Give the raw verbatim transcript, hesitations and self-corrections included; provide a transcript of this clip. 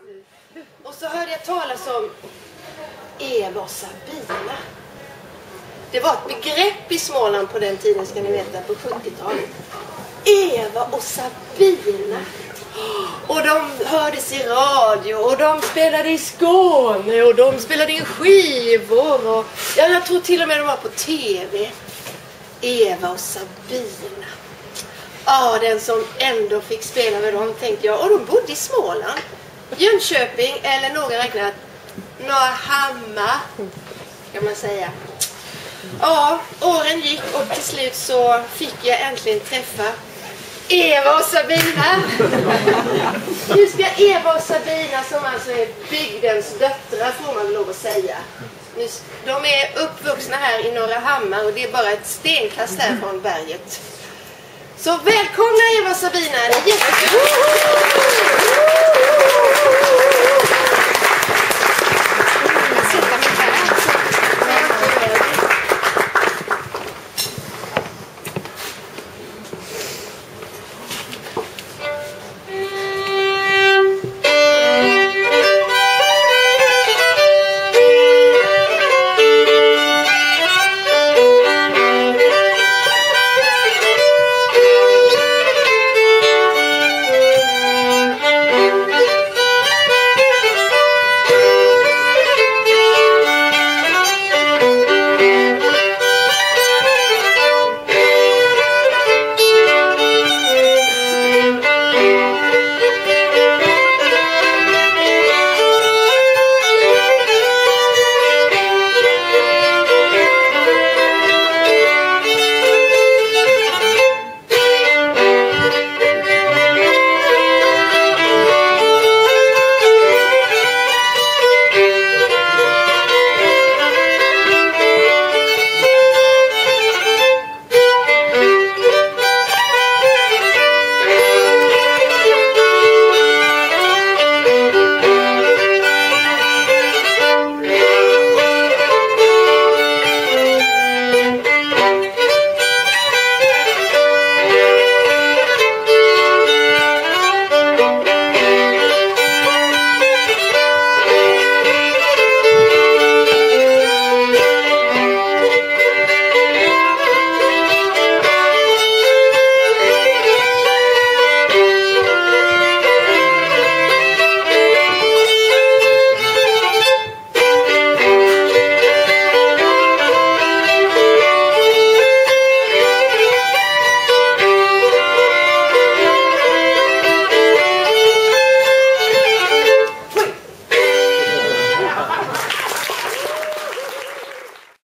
Och så hörde jag talas om Eva och Sabina. Det var ett begrepp i Småland på den tiden, ska ni veta, på sjuttiotalet. Eva och Sabina. Och de hördes i radio och de spelade i Skåne och de spelade in skivor. Och, ja, jag tror till och med de var på tv. Eva och Sabina. Ja, den som ändå fick spela med dem, tänkte jag. Och de bodde i Småland. Jönköping, eller några räknat Norrhammar, kan man säga. Ja, åren gick och till slut så fick jag äntligen träffa Eva och Sabina. Nu ska Eva och Sabina, som alltså är bygdens döttrar, får man lov att säga. De är uppvuxna här i Norrhammar och det är bara ett stenkast här från berget. Så välkomna Eva och Sabina, det är jättekul.